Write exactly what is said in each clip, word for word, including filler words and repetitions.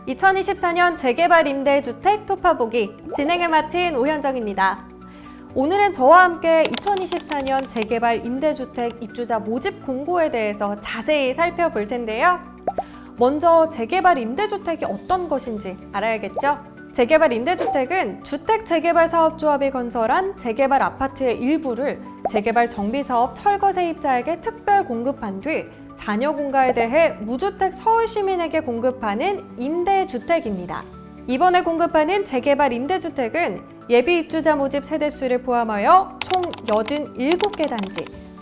이천이십사 년 재개발 임대주택 토파보기 진행을 맡은 오현정입니다. 오늘은 저와 함께 이천이십사 년 재개발 임대주택 입주자 모집 공고에 대해서 자세히 살펴볼 텐데요. 먼저 재개발 임대주택이 어떤 것인지 알아야겠죠? 재개발 임대주택은 주택재개발사업조합이 건설한 재개발 아파트의 일부를 재개발 정비사업 철거세입자에게 특별 공급한 뒤 잔여 공가에 대해 무주택 서울시민에게 공급하는 임대주택입니다. 이번에 공급하는 재개발 임대주택은 예비 입주자 모집 세대수를 포함하여 총 팔십칠 개 단지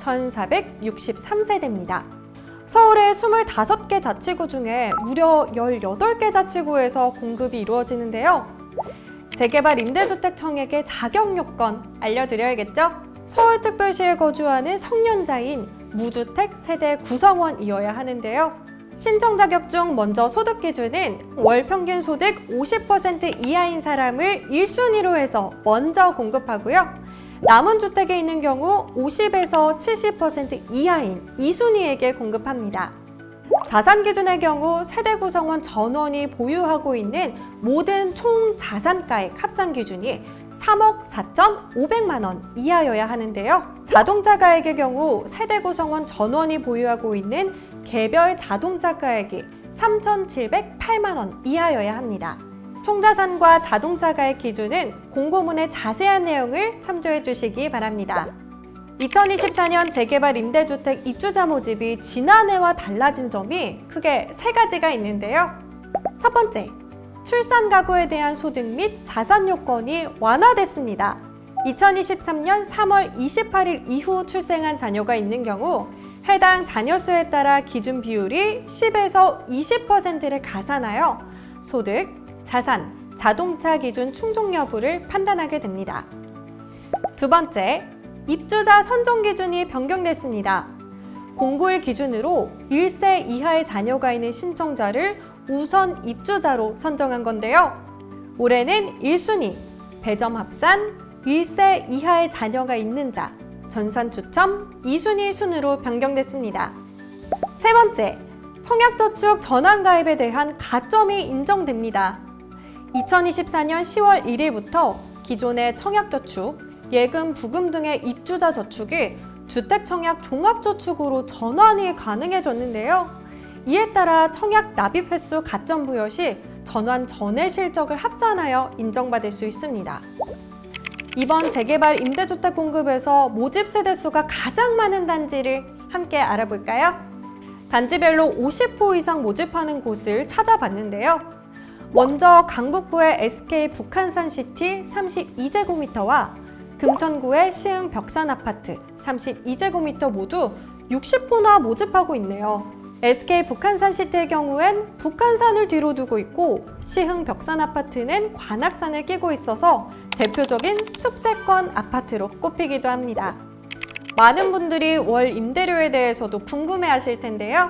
천사백육십삼 세대입니다. 서울의 스물다섯 개 자치구 중에 무려 열여덟 개 자치구에서 공급이 이루어지는데요. 재개발 임대주택 청약의 자격 요건 알려드려야겠죠? 서울특별시에 거주하는 성년자인 무주택 세대 구성원이어야 하는데요. 신청 자격 중 먼저 소득 기준은 월 평균 소득 오십 퍼센트 이하인 사람을 일 순위로 해서 먼저 공급하고요. 남은 주택에 있는 경우 오십에서 칠십 퍼센트 이하인 이 순위에게 공급합니다. 자산 기준의 경우 세대 구성원 전원이 보유하고 있는 모든 총 자산가액 합산 기준이 삼억 사천오백만 원 이하여야 하는데요. 자동차 가액의 경우 세대 구성원 전원이 보유하고 있는 개별 자동차 가액이 삼천칠백팔만 원 이하여야 합니다. 총자산과 자동차 가액 기준은 공고문의 자세한 내용을 참조해 주시기 바랍니다. 이천이십사 년 재개발 임대주택 입주자 모집이 지난해와 달라진 점이 크게 세 가지가 있는데요. 첫 번째, 출산 가구에 대한 소득 및 자산 요건이 완화됐습니다. 이천이십삼 년 삼월 이십팔일 이후 출생한 자녀가 있는 경우 해당 자녀 수에 따라 기준 비율이 십에서 이십 퍼센트를 가산하여 소득, 자산, 자동차 기준 충족 여부를 판단하게 됩니다. 두 번째, 입주자 선정 기준이 변경됐습니다. 공고일 기준으로 일 세 이하의 자녀가 있는 신청자를 우선 입주자로 선정한 건데요. 올해는 일 순위, 배점 합산, 일 세 이하의 자녀가 있는 자, 전산 추첨 이 순위 순으로 변경됐습니다. 세 번째, 청약저축 전환가입에 대한 가점이 인정됩니다. 이천이십사 년 시월 일일부터 기존의 청약저축, 예금, 부금 등의 입주자 저축이 주택청약 종합저축으로 전환이 가능해졌는데요. 이에 따라 청약 납입 횟수 가점 부여 시 전환 전의 실적을 합산하여 인정받을 수 있습니다. 이번 재개발 임대주택 공급에서 모집 세대수가 가장 많은 단지를 함께 알아볼까요? 단지별로 오십 호 이상 모집하는 곳을 찾아봤는데요. 먼저 강북구의 에스케이 북한산시티 삼십이 제곱미터와 금천구의 시흥 벽산아파트 삼십이 제곱미터 모두 육십 호나 모집하고 있네요. 에스케이 북한산시티의 경우엔 북한산을 뒤로 두고 있고 시흥 벽산아파트는 관악산을 끼고 있어서 대표적인 숲세권 아파트로 꼽히기도 합니다. 많은 분들이 월 임대료에 대해서도 궁금해하실 텐데요.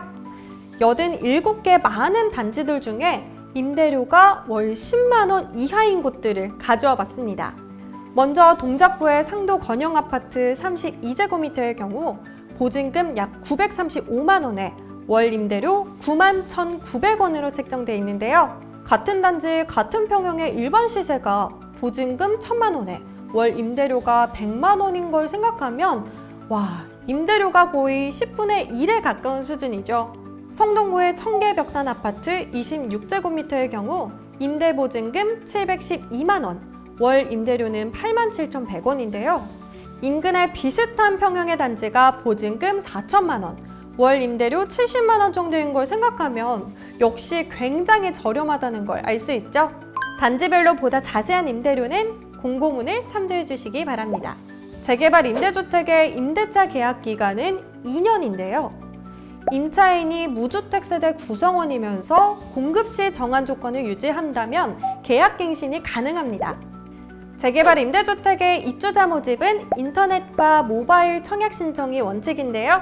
팔십칠 개 많은 단지들 중에 임대료가 월 십만 원 이하인 곳들을 가져와 봤습니다. 먼저 동작구의 상도 건영아파트 삼십이 제곱미터의 경우 보증금 약 구백삼십오만 원에 월 임대료 구만 천구백 원으로 책정되어 있는데요. 같은 단지 같은 평형의 일반 시세가 보증금 천만 원에 월 임대료가 백만 원인 걸 생각하면 와, 임대료가 거의 십분의 일에 가까운 수준이죠. 성동구의 청계벽산 아파트 이십육 제곱미터의 경우 임대보증금 칠백십이만 원, 월 임대료는 팔만 칠천백 원인데요. 인근의 비슷한 평형의 단지가 보증금 사천만 원, 월 임대료 칠십만 원 정도인 걸 생각하면 역시 굉장히 저렴하다는 걸 알 수 있죠? 단지별로 보다 자세한 임대료는 공고문을 참조해 주시기 바랍니다. 재개발 임대주택의 임대차 계약 기간은 이 년인데요. 임차인이 무주택 세대 구성원이면서 공급 시 정한 조건을 유지한다면 계약갱신이 가능합니다. 재개발 임대주택의 입주자 모집은 인터넷과 모바일 청약 신청이 원칙인데요.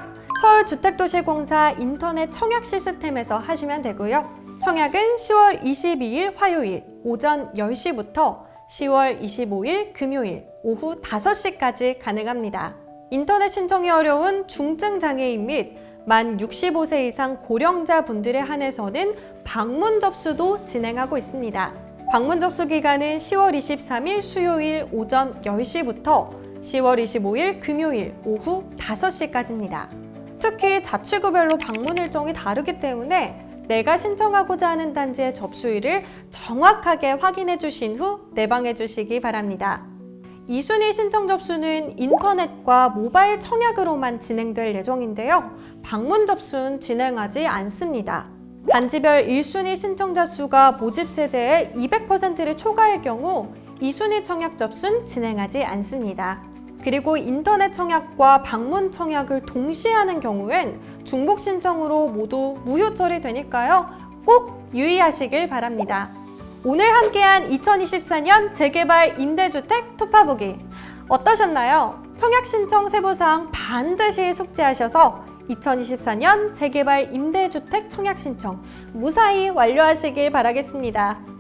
서울주택도시공사 인터넷 청약 시스템에서 하시면 되고요. 청약은 시월 이십이일 화요일 오전 열 시부터 시월 이십오일 금요일 오후 다섯 시까지 가능합니다. 인터넷 신청이 어려운 중증장애인 및 만 육십오 세 이상 고령자 분들에 한해서는 방문 접수도 진행하고 있습니다. 방문 접수 기간은 시월 이십삼일 수요일 오전 열 시부터 시월 이십오일 금요일 오후 다섯 시까지입니다. 특히 자치구별로 방문 일정이 다르기 때문에 내가 신청하고자 하는 단지의 접수일을 정확하게 확인해 주신 후 내방해 주시기 바랍니다. 이 순위 신청 접수는 인터넷과 모바일 청약으로만 진행될 예정인데요. 방문 접수는 진행하지 않습니다. 단지별 일 순위 신청자 수가 모집 세대의 이백 퍼센트를 초과할 경우 이 순위 청약 접수는 진행하지 않습니다. 그리고 인터넷 청약과 방문 청약을 동시에 하는 경우엔 중복 신청으로 모두 무효 처리되니까요. 꼭 유의하시길 바랍니다. 오늘 함께한 이천이십사년 재개발 임대주택 토파보기 어떠셨나요? 청약 신청 세부사항 반드시 숙지하셔서 이천이십사년 재개발 임대주택 청약 신청 무사히 완료하시길 바라겠습니다.